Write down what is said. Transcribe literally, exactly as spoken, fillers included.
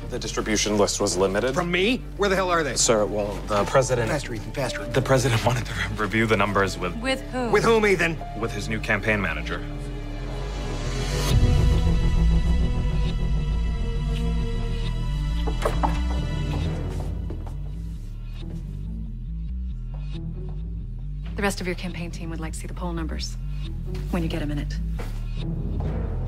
The distribution list was limited. From me? Where the hell are they? Sir, well, the president... Faster, Ethan, faster. The president wanted to review the numbers with... With who? With whom, Ethan? With his new campaign manager. The rest of your campaign team would like to see the poll numbers when you get a minute.